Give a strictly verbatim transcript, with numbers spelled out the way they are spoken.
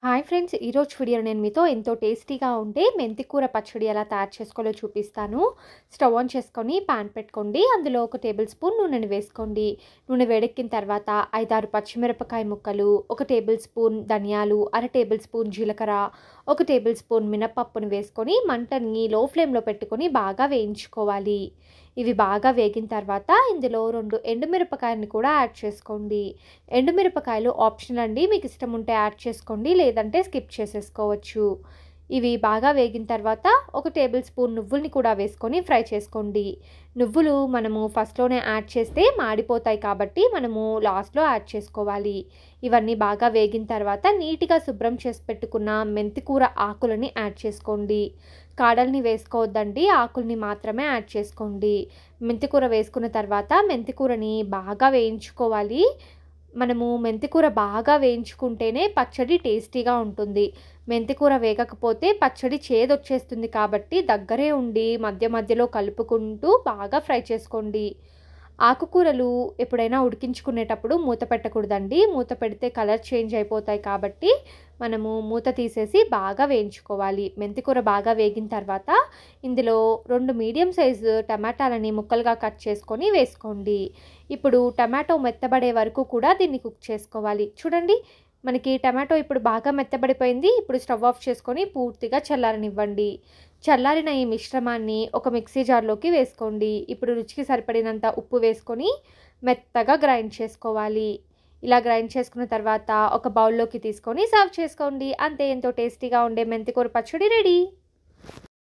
Hi friends! ఈరోజు వీడియోలో నేను మీతో ఎంతో టేస్టీగా ఉండే మెంతి కూర పచ్చడి ఎలా తయారు చేసుకోవాలో చూపిస్తాను. స్టవ్ ఆన్ చేసుకొని పాన్ పెట్టుకోండి. అందులో ఒక టేబుల్ స్పూన్ నూనెని వేసుకోండి. నూనె వేడెక్కిన తర్వాత ఐదు ఆరు పచ్చిమిరపకాయ ముక్కలు, ఒక టేబుల్ స్పూన్ ధనియాలు, అర టేబుల్ స్పూన్ జీలకర్ర, ఒక టేబుల్ స్పూన్ మినపప్పును వేసుకొని మంటని లో ఫ్లేమ్లో పెట్టుకొని బాగా వేయించుకోవాలి. ఇవి బాగా వేగిన తర్వాత ఇందులో రెండు ఎండుమిరపకాయలను కూడా యాడ్ చేసుకోండి. ఎండుమిరపకాయలు ఆప్షనల్ అండి, మీకు ఇష్టం ఉంటే యాడ్ చేసుకోండి, లేదంటే స్కిప్ చేసేసుకోవచ్చు. ఇవి బాగా వేగిన తర్వాత ఒక టేబుల్ స్పూన్ నువ్వుల్ని కూడా వేసుకొని ఫ్రై చేసుకోండి. నువ్వులు మనము ఫస్ట్లోనే యాడ్ చేస్తే మాడిపోతాయి కాబట్టి మనము లాస్ట్లో యాడ్ చేసుకోవాలి. ఇవన్నీ బాగా వేగిన తర్వాత నీట్గా శుభ్రం చేసి పెట్టుకున్న మెంతికూర ఆకులని యాడ్ చేసుకోండి. కాడల్ని వేసుకోవద్దండి, ఆకుల్ని మాత్రమే యాడ్ చేసుకోండి. మెంతికూర వేసుకున్న తర్వాత మెంతికూరని బాగా వేయించుకోవాలి. మనము మెంతికూర బాగా వేయించుకుంటేనే పచ్చడి టేస్టీగా ఉంటుంది. మెంతికూర వేగకపోతే పచ్చడి చేదొచ్చేస్తుంది కాబట్టి దగ్గరే ఉండి మధ్య మధ్యలో కలుపుకుంటూ బాగా ఫ్రై చేసుకోండి. ఆకుకూరలు ఎప్పుడైనా ఉడికించుకునేటప్పుడు మూత పెట్టకూడదండి. మూత పెడితే కలర్ చేంజ్ అయిపోతాయి కాబట్టి మనము మూత తీసేసి బాగా వేయించుకోవాలి. మెంతికూర బాగా వేగిన తర్వాత ఇందులో రెండు మీడియం సైజు టమాటాలని ముక్కలుగా కట్ చేసుకొని వేసుకోండి. ఇప్పుడు టమాటో మెత్తబడే వరకు కూడా దీన్ని కుక్ చేసుకోవాలి. చూడండి, మనకి టమాటో ఇప్పుడు బాగా మెత్తబడిపోయింది. ఇప్పుడు స్టవ్ ఆఫ్ చేసుకొని పూర్తిగా చల్లారనివ్వండి. చల్లారిన ఈ మిశ్రమాన్ని ఒక మిక్సీ జార్లోకి వేసుకోండి. ఇప్పుడు రుచికి సరిపడినంత ఉప్పు వేసుకొని మెత్తగా గ్రైండ్ చేసుకోవాలి. ఇలా గ్రైండ్ చేసుకున్న తర్వాత ఒక బౌల్లోకి తీసుకొని సర్వ్ చేసుకోండి. అంతే, ఎంతో టేస్టీగా ఉండే మెంతికూర పచ్చడి రెడీ.